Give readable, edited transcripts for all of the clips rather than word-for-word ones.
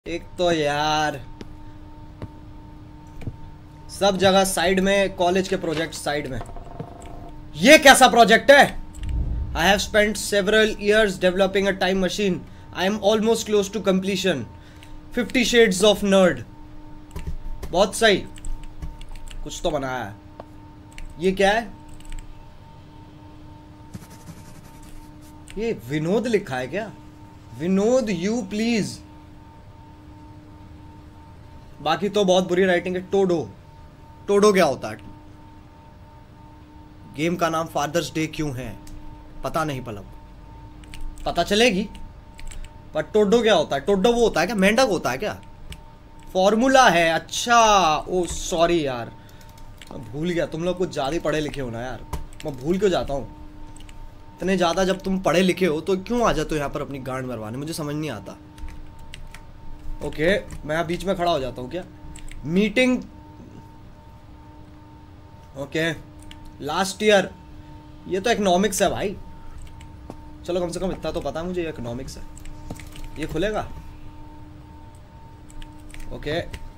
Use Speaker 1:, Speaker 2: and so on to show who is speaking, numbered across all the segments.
Speaker 1: एक तो यार सब जगह साइड में, कॉलेज के प्रोजेक्ट साइड में। ये कैसा प्रोजेक्ट है? I have spent several years developing a time machine. I am almost close to completion. 50 shades of nerd. बहुत सही, कुछ तो बनाया है। ये क्या है? ये विनोद लिखा है क्या? Vinod you please. बाकी तो बहुत बुरी राइटिंग है। टोडो, टोडो क्या होता है? गेम का नाम फादर्स डे क्यों है? पता नहीं पलक, पता चलेगी। पर टोडो क्या होता है? टोडो वो होता है क्या? मेंढक होता है क्या? फॉर्मूला है, अच्छा। ओ सॉरी यार, मैं भूल गया। तुम लोग कुछ ज़्यादा ही पढ़े लिखे हो ना यार, मैं भूल क्यों जाता हूँ। इतने ज़्यादा जब तुम पढ़े लिखे हो तो क्यों आ जाते हो यहाँ पर अपनी गांड मरवाने? मुझे समझ नहीं आता। ओके, मैं यहाँ बीच में खड़ा हो जाता हूँ क्या? Meeting, okay. लास्ट ईयर, ये तो इकोनॉमिक्स है भाई। चलो कम से कम इतना तो पता है मुझे, ये इकोनॉमिक्स है। ये खुलेगा? ओके।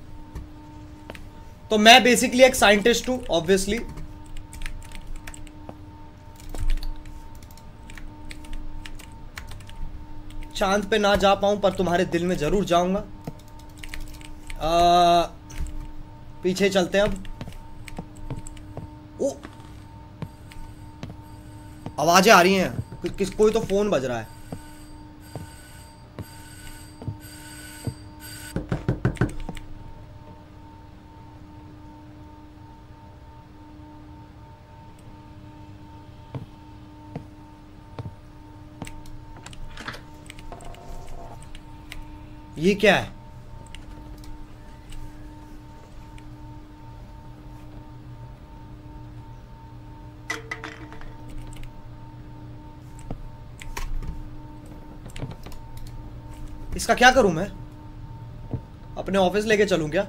Speaker 1: तो मैं बेसिकली एक साइंटिस्ट हूं, ऑब्वियसली। चांद पे ना जा पाऊं पर तुम्हारे दिल में जरूर जाऊंगा। पीछे चलते हैं अब। ओ, आवाजें आ रही हैं। कोई तो फोन बज रहा है। ये क्या है? इसका क्या करूं मैं? अपने ऑफिस लेके चलूं क्या?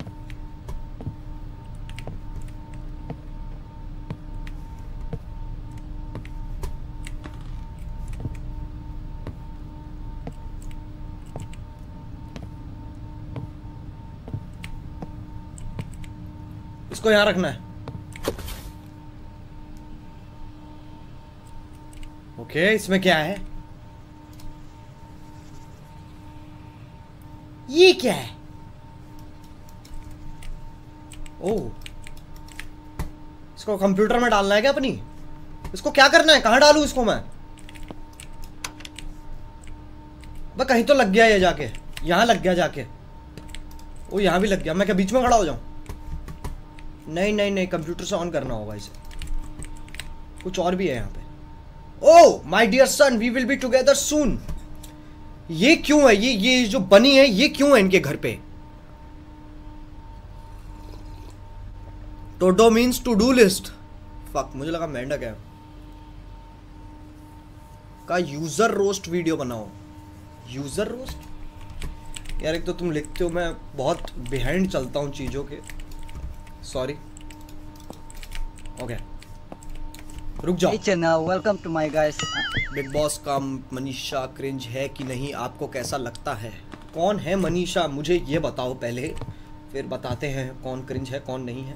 Speaker 1: इसको यहां रखना है। ओके, इसमें क्या है? ये क्या है? ओह, इसको कंप्यूटर में डालना है क्या अपनी? इसको क्या करना है? कहां डालूं इसको मैं? बस कहीं तो लग गया ये जाके। यहां लग गया जाके। ओ, यहां भी लग गया। मैं क्या बीच में खड़ा हो जाऊं? नहीं नहीं नहीं, कंप्यूटर से ऑन करना होगा इसे। कुछ और भी है यहाँ पे। Oh my dear son, we will be together soon. ये क्यों है? ये जो बनी है ये क्यों है इनके घर पे? Todo means to do list. Fuck, मुझे लगा मेंढक है। का यूजर रोस्ट वीडियो बनाओ। User roast? यार एक तो तुम लिखते हो, मैं बहुत बिहाइंड चलता हूँ चीजों के। सॉरी। ओके, रुक जाओ।
Speaker 2: Channel, welcome to my guys.
Speaker 1: Bigg Boss का मनीषा क्रिंज है कि नहीं, आपको कैसा लगता है? कौन है मनीषा, मुझे ये बताओ पहले, फिर बताते हैं कौन क्रिंज है कौन नहीं है।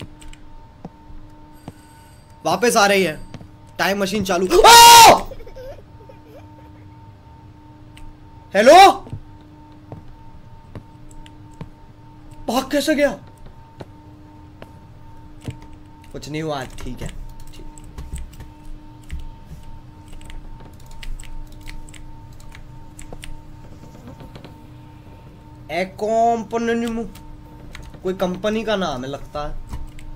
Speaker 1: वापस आ रही है। टाइम मशीन चालू। हेलो, भाग कैसे गया? कुछ नहीं हुआ, ठीक है। एकॉम्पनिम, कोई कंपनी का नाम है लगता है।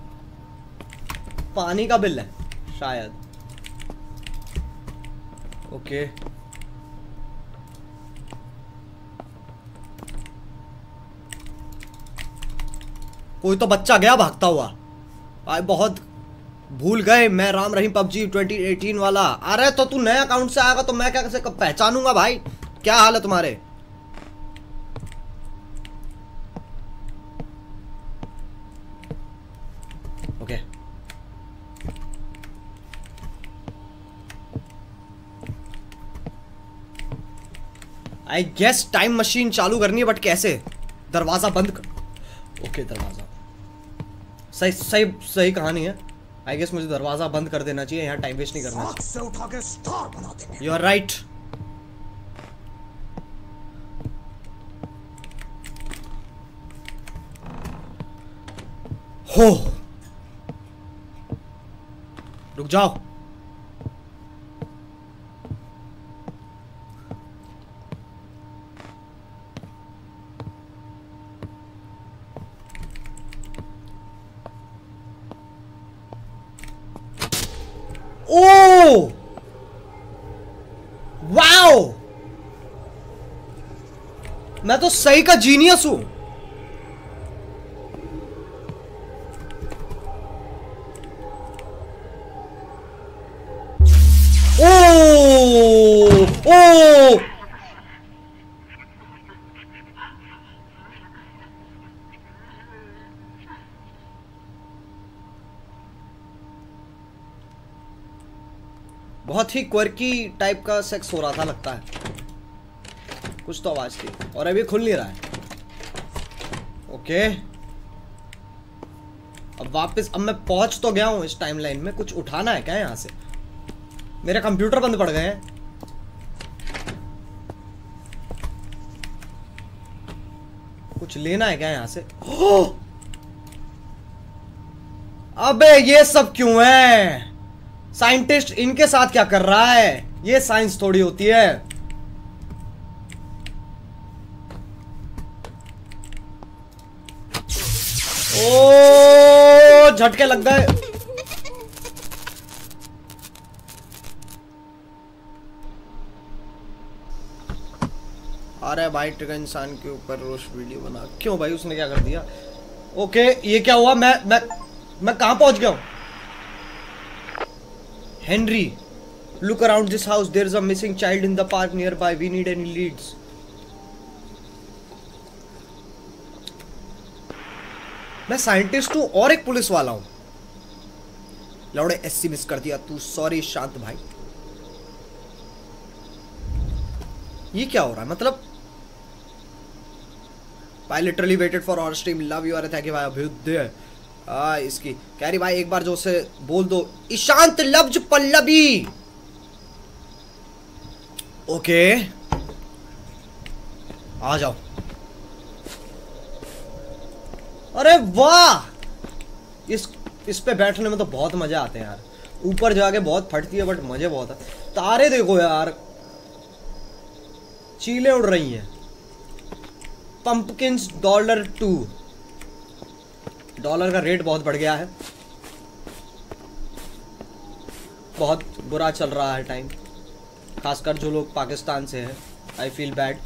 Speaker 1: पानी का बिल है शायद। ओके, कोई तो बच्चा गया भागता हुआ। भाई बहुत भूल गए, मैं राम रहीम पबजी 2018 वाला। अरे तो तू नया अकाउंट से आएगा तो मैं क्या कैसे पहचानूंगा भाई? क्या हाल है तुम्हारे? Okay, I guess time machine चालू करनी है, बट कैसे? दरवाजा बंद कर। ओके दरवाजा सही सही सही कहानी है। आई गेस मुझे दरवाजा बंद कर देना चाहिए, यहाँ टाइम वेस्ट नहीं करना चाहिए। You are right. हो रुक जाओ। ओ वाओ, मैं तो सही का जीनियस हूं। ओ ओ बहुत ही क्वर्की टाइप का सेक्स हो रहा था लगता है, कुछ तो आवाज थी और अभी खुल नहीं रहा है। ओके अब वापस, अब मैं पहुंच तो गया हूं इस टाइमलाइन में। कुछ उठाना है क्या यहां से? मेरे कंप्यूटर बंद पड़ गए हैं। कुछ लेना है क्या यहां से? अबे ये सब क्यों है? साइंटिस्ट इनके साथ क्या कर रहा है? ये साइंस थोड़ी होती है। ओ झटके लग गए। अरे भाई ट्रिगर इंसान के ऊपर रोस्ट वीडियो बना। क्यों भाई, उसने क्या कर दिया? ओके ये क्या हुआ? मैं कहां पहुंच गया हूं? Henry, look around this house. There is a missing child in the park nearby. We need any leads. मैं साइंटिस्ट हूं और एक पुलिस वाला हूं। लौड़े एससी मिस कर दिया तू। सॉरी शांत भाई। ये क्या हो रहा है? मतलब I literally waited for our stream. Love you. अरे थैंक यू भाई अभ्युदय। इसकी कह रही भाई एक बार जो से बोल दो, ईशांत लब्ज पल्लवी। ओके आ जाओ। अरे वाह, इस पे बैठने में तो बहुत मजा आते हैं यार। ऊपर जाके बहुत फटती है बट मजे बहुत है। तारे देखो यार, चीलें उड़ रही हैं। पंपकिंस $2। डॉलर का रेट बहुत बढ़ गया है, बहुत बुरा चल रहा है टाइम, खासकर जो लोग पाकिस्तान से हैं। I feel bad.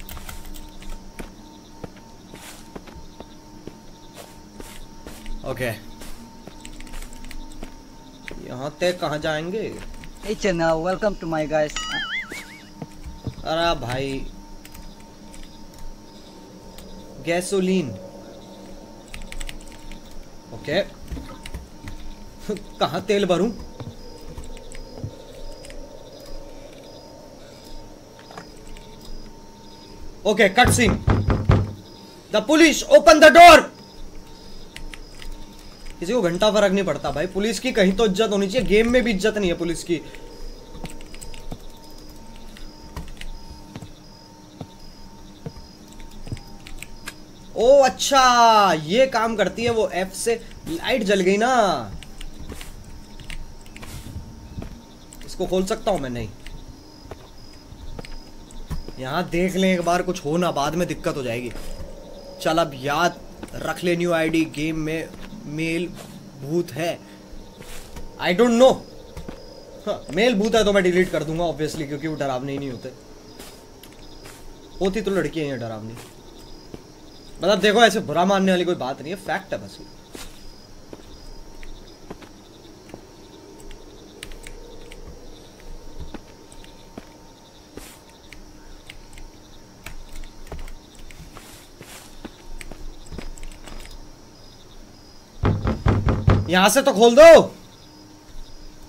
Speaker 1: ओके यहाँ तक कहाँ जाएंगे?
Speaker 2: Hey Channa, welcome to my guys.
Speaker 1: अरे भाई गैसोलीन। ओके कहाँ तेल भरूं? Okay cut scene. The police open the door. किसी को घंटा फर्क नहीं पड़ता भाई, पुलिस की कहीं तो इज्जत होनी चाहिए। गेम में भी इज्जत नहीं है पुलिस की। ओ अच्छा ये काम करती है वो, एफ से लाइट जल गई ना। इसको खोल सकता हूं मैं? नहीं। यहां देख लें एक बार, कुछ हो ना बाद में दिक्कत हो जाएगी। चल अब याद रख ले, न्यू आईडी गेम में मेल भूत है। I don't know. मेल भूत है तो मैं डिलीट कर दूंगा ऑब्वियसली, क्योंकि वो डरावने ही नहीं होते। होती तो लड़कियां ही डरावनी। मतलब देखो ऐसे बुरा मानने वाली कोई बात नहीं है, फैक्ट है बस ये। यहां से तो खोल दो।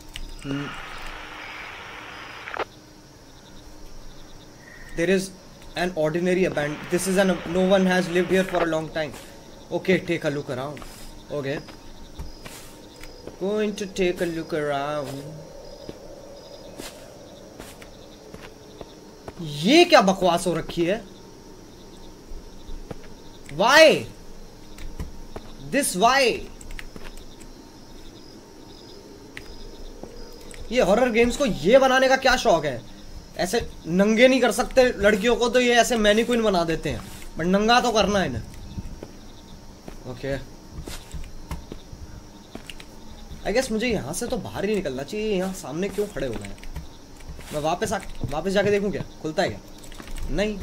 Speaker 1: There is an ordinary abandoned. This is an no one has lived here for a long time. Okay, take a look around. Okay. Going to take a look around. ये क्या बकवास हो रखी है? Why? This why? ये horror games को ये बनाने का क्या शौक है? ऐसे नंगे नहीं कर सकते लड़कियों को, तो ये ऐसे मैनिक्विन बना देते हैं, बट नंगा तो करना है इन्हें. ओके, आई गेस मुझे यहाँ से तो बाहर ही निकलना चाहिए. यहाँ सामने क्यों खड़े हो गए हैं? मैं वापस जाके देखूं क्या खुलता है क्या? नहीं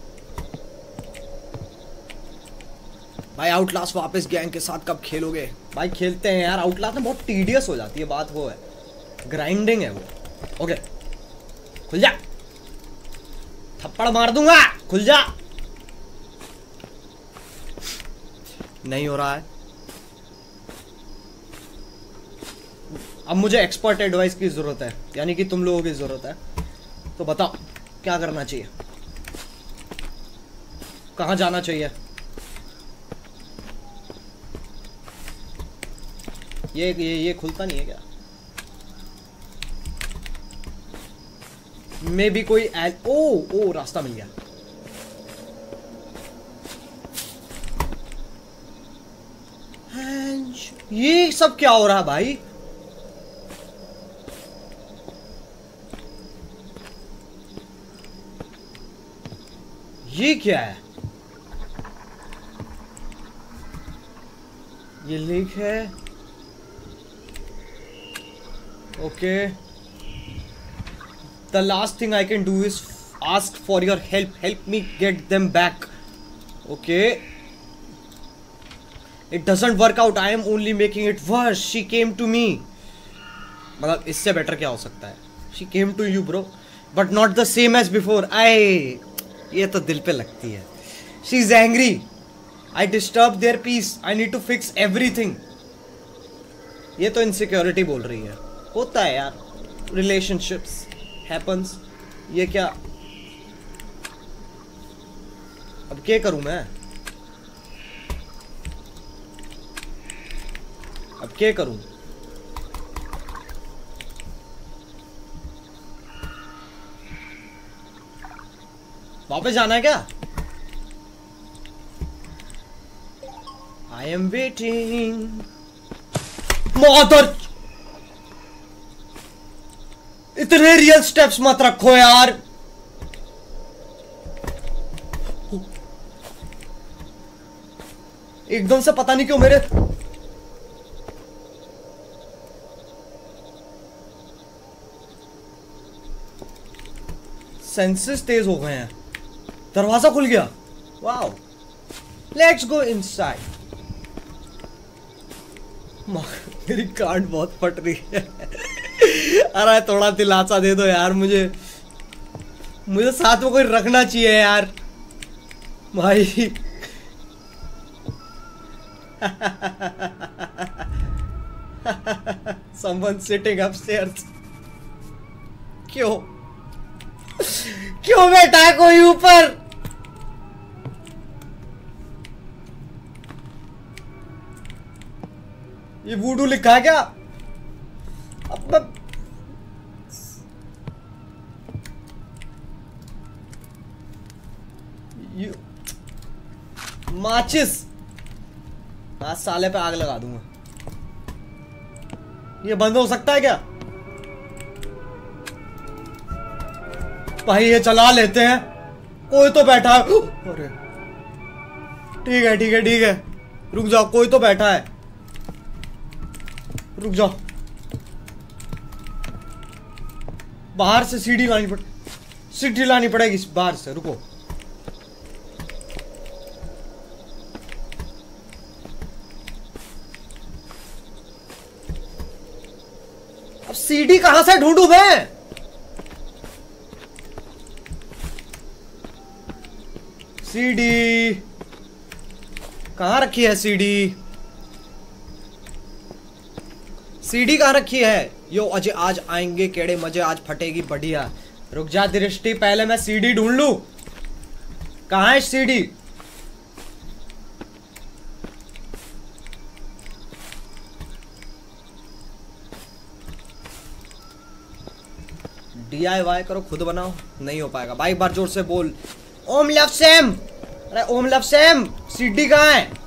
Speaker 1: भाई, आउटलास्ट वापस गैंग के साथ कब खेलोगे? भाई खेलते हैं यार, आउटलास्ट में बहुत टीडियस हो जाती है बात, वो है ग्राइंडिंग है वो. ओके खुल जा, थप्पड़ मार दूंगा, खुल जा. नहीं हो रहा है. अब मुझे एक्सपर्ट एडवाइस की जरूरत है, यानी कि तुम लोगों की जरूरत है. तो बताओ क्या करना चाहिए, कहां जाना चाहिए? ये खुलता नहीं है क्या? मे भी कोई ओ रास्ता मिल गया. ये सब क्या हो रहा है भाई? ये क्या है? ये लीक है. Okay, the last thing I can do is ask for your help me get them back. Okay, it doesn't work out, I am only making it worse. She came to me. मतलब इससे better क्या हो सकता है? She came to you bro, but not the same as before. ये तो दिल पे लगती है. She is angry. I disturbed their peace. I need to fix everything. ये तो इनसिक्योरिटी बोल रही है. होता है यार, relationships happens. ये क्या? अब क्या करूं मैं? अब क्या करूं? वापस जाना है क्या? I am waiting. मदर, इतने रियल स्टेप्स मत रखो यार. एकदम से पता नहीं क्यों मेरे सेंसेस तेज हो गए हैं. दरवाजा खुल गया. Wow, let's go inside. मेरी कार्ड बहुत फट रही है. अरे थोड़ा दिलासा दे दो यार मुझे साथ में कोई रखना चाहिए यार भाई. Someone sitting upstairs. क्यों बैठा है कोई ऊपर? ये वूडू लिखा है क्या? अब माचिस, आज साले पे आग लगा दूंगा. ये बंद हो सकता है क्या भाई? ये चला लेते हैं, कोई तो बैठा है. अरे ठीक है, रुक जाओ, कोई तो बैठा है, रुक जाओ. बाहर से सीढ़ी लानी पड़ेगी बाहर से. रुको, अब सीढ़ी कहां से ढूंढूं मैं? सीढ़ी कहां रखी है? सीढ़ी कहां रखी है? यो अजय आज आएंगे केड़े मजे, आज फटेगी बढ़िया. रुक जा दृष्टि, पहले मैं सीढ़ी ढूंढ लूं. कहाँ है सीडी? DIY करो, खुद बनाओ। नहीं हो पाएगा भाई, एक बार जोर से बोल। ओम लव सेम। अरे ओम लव सेम, सीडी कहाँ है?